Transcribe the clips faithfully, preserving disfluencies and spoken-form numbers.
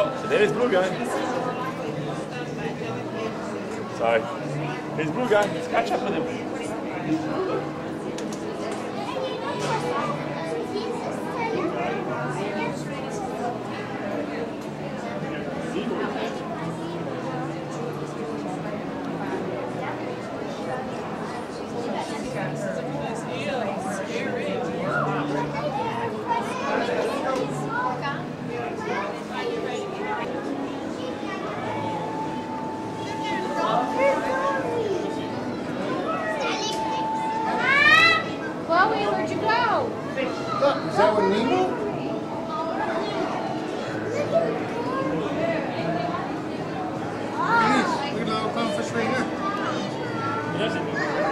Oh, so there's blue guy. Sorry. Here's blue guy. Let's catch up with him. Chloe, where'd you go? Is that what Nemo? Look at the little clownfish right here.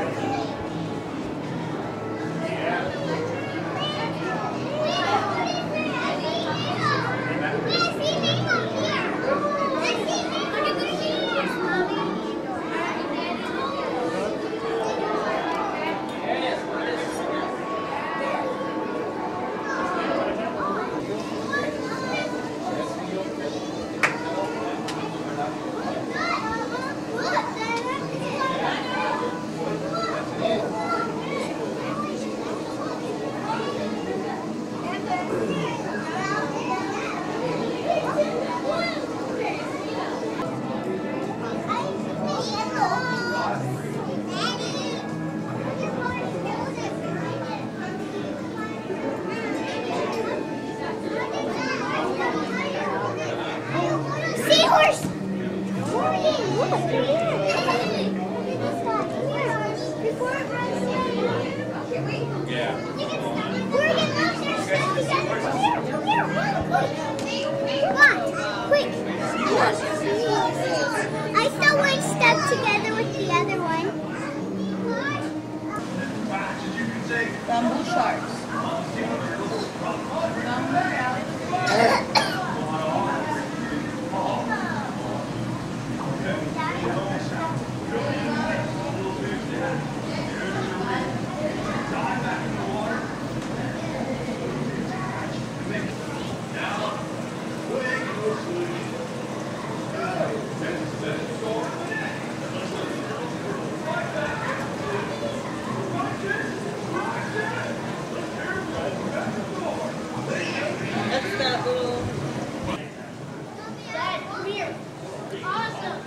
Seahorse! Look, before it runs down. Yeah. Morgan, look, there's stuff together. Come here, come here. What? Quick. I saw one stuck together with the other one. Bamboo sharks. That's that little... Dad, come here. Awesome.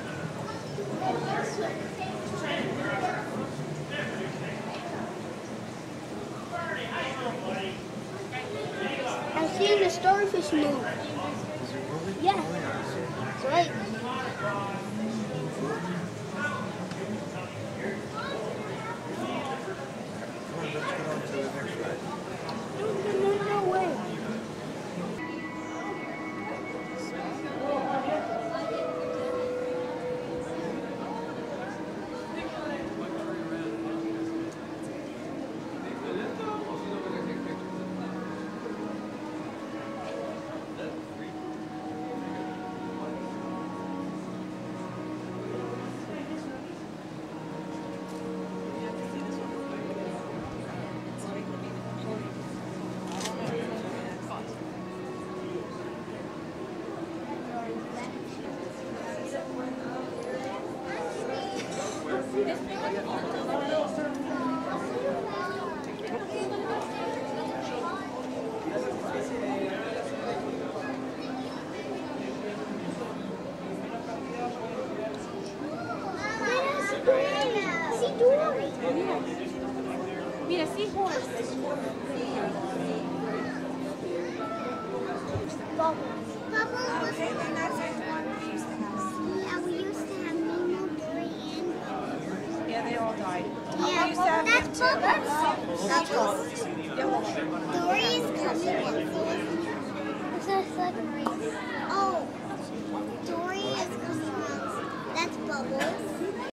I've seen the starfish move. Yeah. That's right. No, no, no way. Mira, seahorse. Bubbles. Bubbles was the one we used to have. Yeah, we used to have Nemo, Dory, and... Yeah, they all died. Yeah, used to have that's them too. Bubbles. Bubbles. Dory is coming. What's that submarine? Oh, Dory is coming out. That's Bubbles.